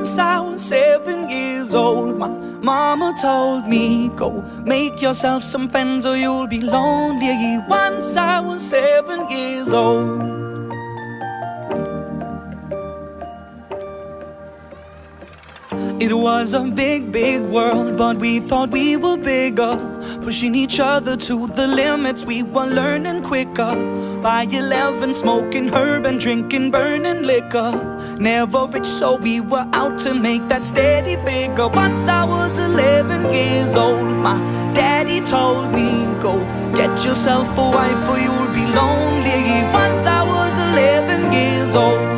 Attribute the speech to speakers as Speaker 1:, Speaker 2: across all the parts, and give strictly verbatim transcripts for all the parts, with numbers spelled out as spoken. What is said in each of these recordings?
Speaker 1: Once I was seven years old, my mama told me, go make yourself some friends or you'll be lonely. Once I was seven years old. It was a big, big world, but we thought we were bigger, pushing each other to the limits. We were learning quicker. By eleven, smoking herb and drinking burning liquor. Never rich, so we were out to make that steady figure. Once I was eleven years old, my daddy told me, go get yourself a wife or you'll be lonely. Once I was eleven years old.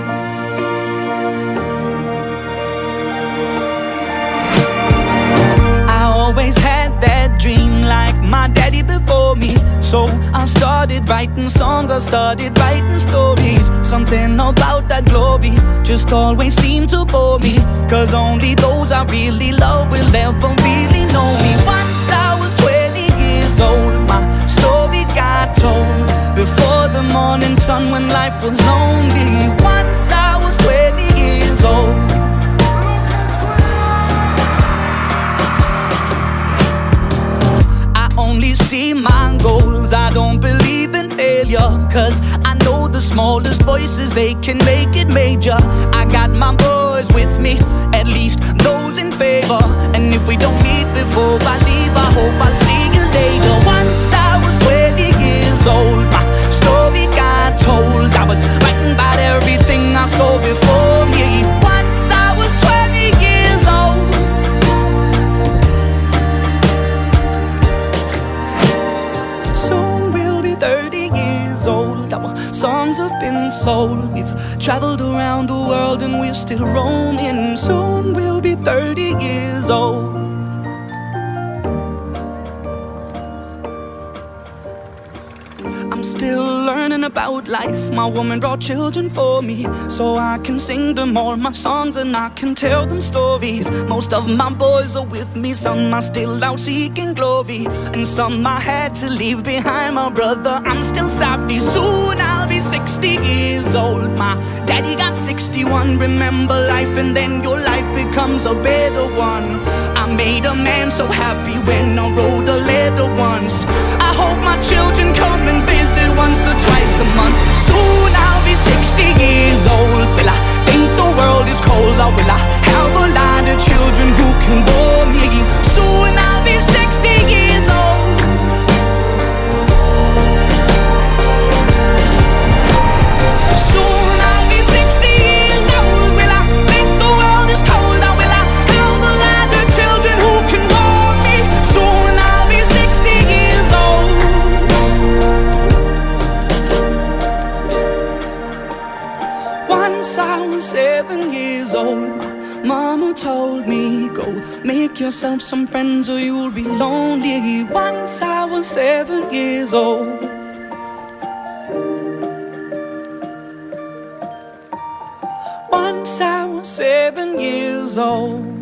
Speaker 1: Always had that dream like my daddy before me. So I started writing songs, I started writing stories. Something about that glory just always seemed to bore me, cause only those I really love will ever really know me. Once I was twenty years old, my story got told before the morning sun when life was lonely. Once I was twenty years old. Only see my goals, I don't believe in failure, cause I know the smallest voices, they can make it major. I got my boys with me, at least those in favor. And if we don't meet before I leave, I hope I'll see you later. Once I was twenty years old, my story got told. I was writing about everything I saw before me. Once I was twenty years old. thirty years old, our songs have been sold. We've traveled around the world and we're still roaming. Soon we'll be thirty years old. I'm still learning about life. My woman brought children for me, so I can sing them all my songs and I can tell them stories. Most of my boys are with me, some are still out seeking glory, and some I had to leave behind. My brother, I'm still sorry. Soon I'll be sixty years old. My daddy got sixty-one. Remember life and then your life becomes a better one. I made a man so happy when I wrote a letter once. I hope my children come and visit once or twice a month. Soon I'll be sixty years old. Will I think the world is cold, or will I have a lot of children who can bore me? Soon I'll be sixty years old. Soon I'll be sixty years old. Will I think the world is cold, or will I have a lot of children who can bore me? Soon I'll be sixty years old. Once I was seven years old, mama told me, go make yourself some friends or you'll be lonely. Once I was seven years old. Once I was seven years old.